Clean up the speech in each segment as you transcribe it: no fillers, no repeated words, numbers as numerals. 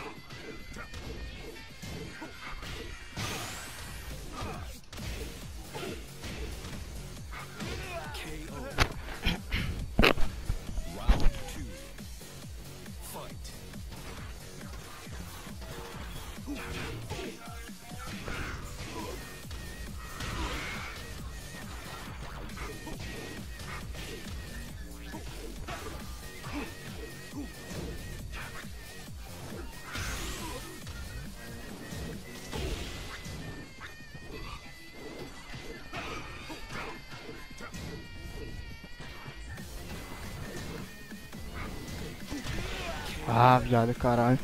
Ah, viado, caralho.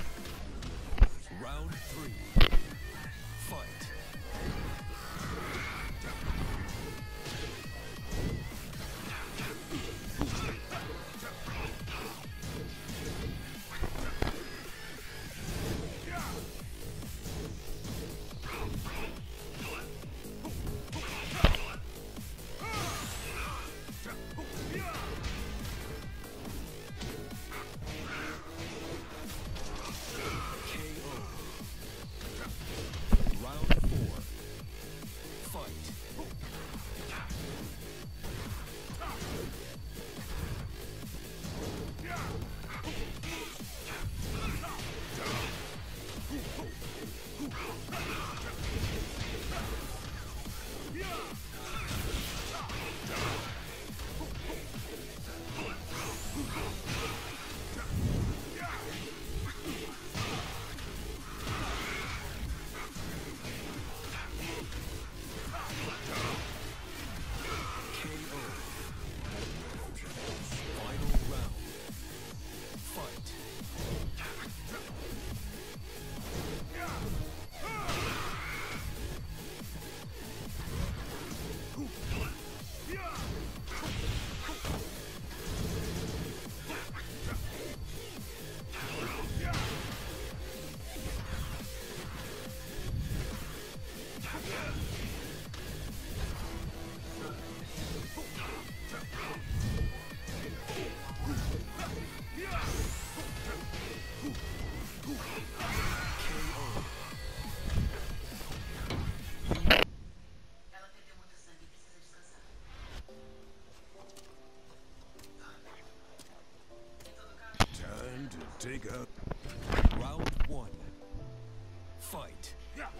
Take out round one. Fight.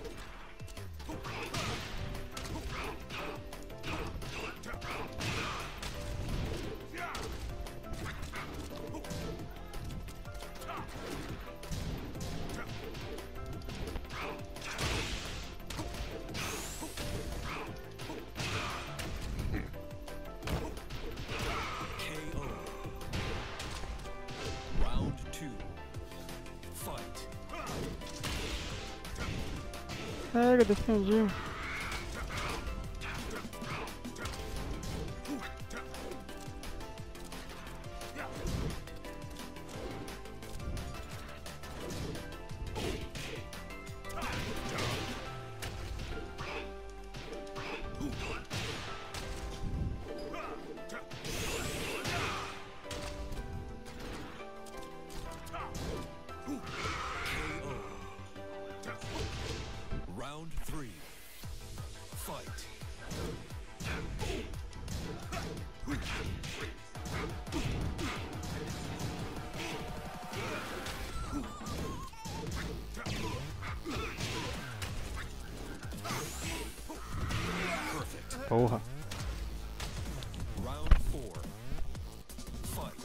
Pega, defendi. Round three. Fight. Porra. Round four. Fight.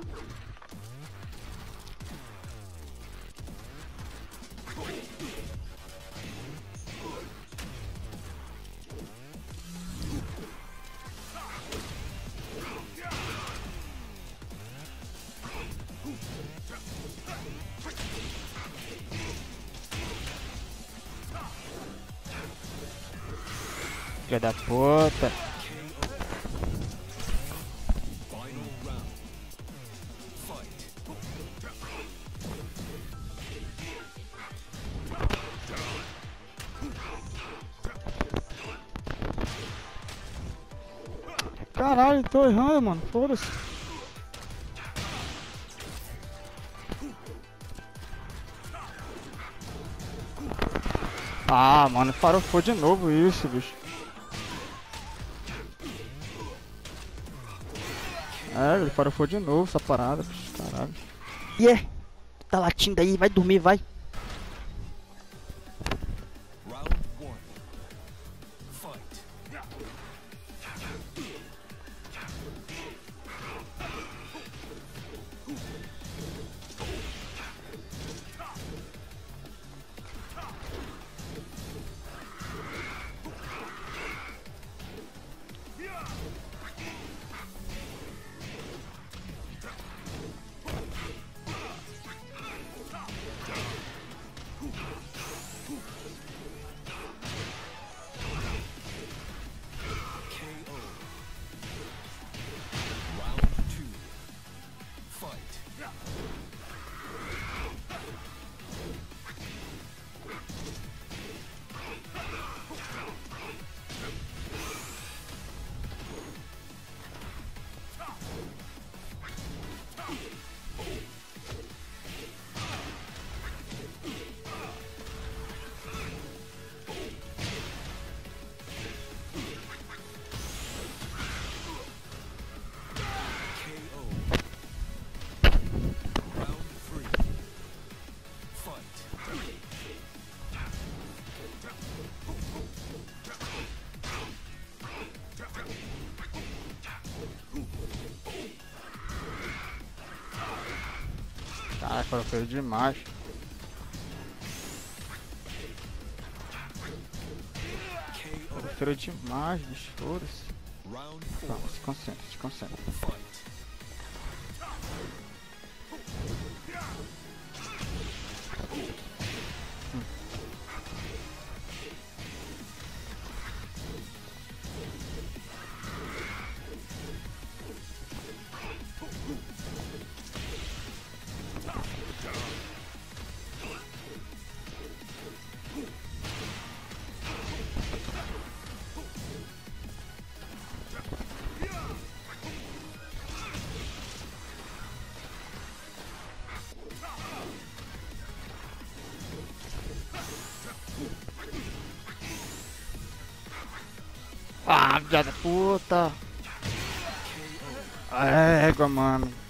Filha da puta. Final round. Fight. Caralho, tô errando, mano. Foda-se. Ah, mano, farofou de novo isso, bicho. É, ele farofou de novo essa parada, bicho. Caralho. E é? Tá latindo aí, vai dormir, vai. Round one. Fight. KO. Round two. Fight. KO. Round three. Fight. Caralho, farofou demais. KO. Farofou demais, bicho. Foda-se. Round Calma, four. se concentra, se concentra. Fight. Ah, filha da puta. Égua, mano.